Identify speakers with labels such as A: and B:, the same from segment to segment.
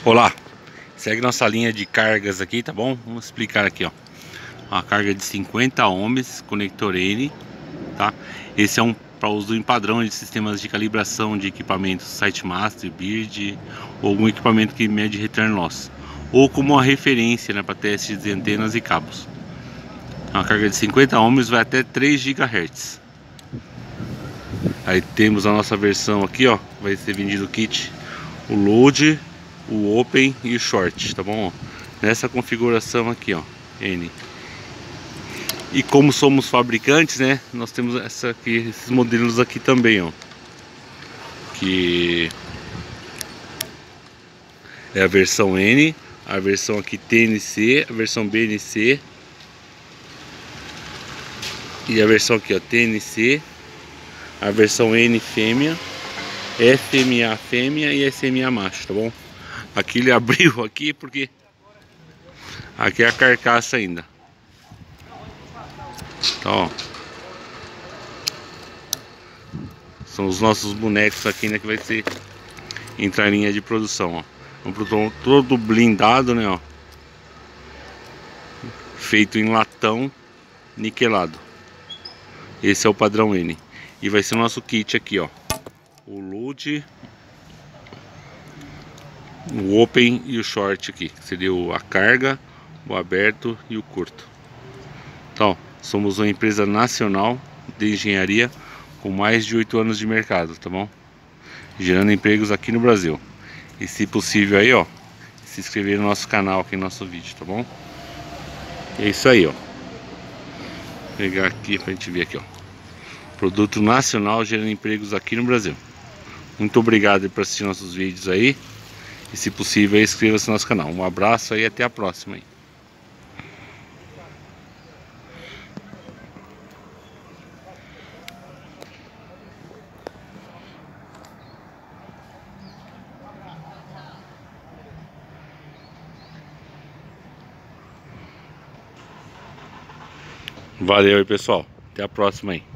A: Olá, segue nossa linha de cargas aqui, tá bom? Vamos explicar aqui, ó. Uma carga de 50 ohms, conector N, tá? Esse é para uso em padrão de sistemas de calibração de equipamentos SiteMaster, Bird ou algum equipamento que mede return loss, ou como uma referência, né, para testes de antenas e cabos. Uma carga de 50 ohms vai até 3 GHz. Aí temos a nossa versão aqui, ó. Vai ser vendido o kit, o load, o open e o short, tá bom? Nessa configuração aqui, ó, N. E como somos fabricantes, né, nós temos esses modelos aqui também, ó, que é a versão N, a versão aqui TNC, a versão BNC e a versão aqui, ó, TNC, a versão N fêmea, SMA fêmea e SMA macho, tá bom? Aqui ele abriu aqui porque aqui é a carcaça ainda. Então, ó, são os nossos bonecos aqui, né, que vai ser entrar em linha de produção, ó. Um produto todo blindado, né, ó. Feito em latão niquelado. Esse é o padrão N. E vai ser o nosso kit aqui, ó. O load, o open e o short aqui. Seria a carga, o aberto e o curto. Então, somos uma empresa nacional de engenharia com mais de 8 anos de mercado, tá bom? Gerando empregos aqui no Brasil. E se possível aí, ó, se inscrever no nosso canal aqui no nosso vídeo, tá bom? É isso aí, ó. Vou pegar aqui pra gente ver aqui, ó. Produto nacional gerando empregos aqui no Brasil. Muito obrigado por assistir nossos vídeos aí. E se possível, inscreva-se no nosso canal. Um abraço aí e até a próxima aí. Valeu aí, pessoal. Até a próxima aí.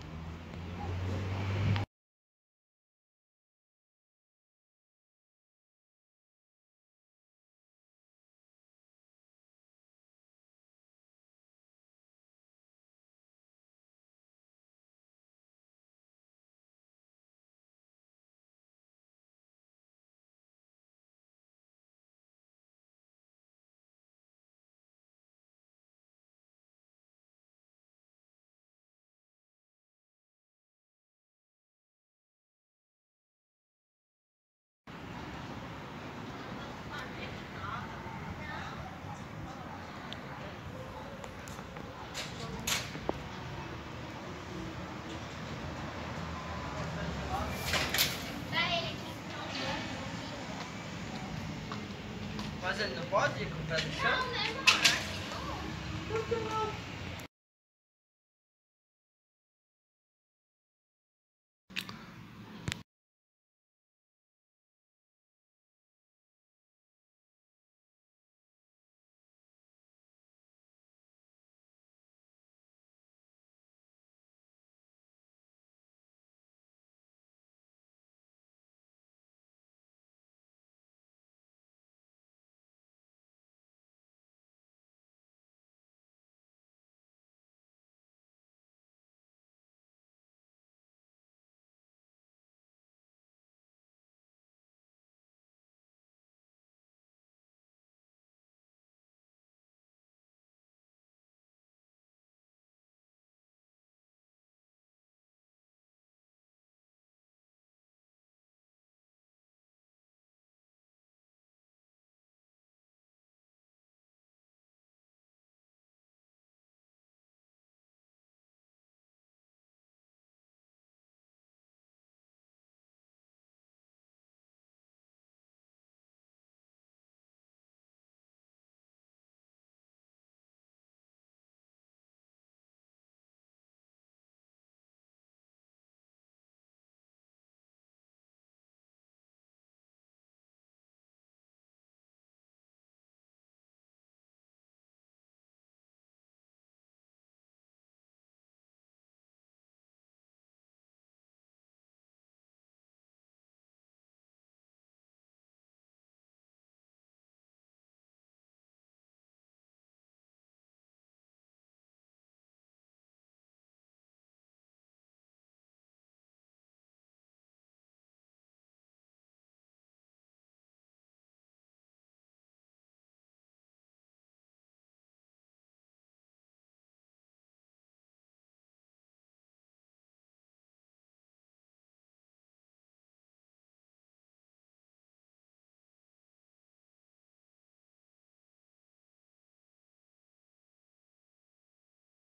B: Mas ele não pode comprar no chão?
C: Não, né, Marcos? Por que não?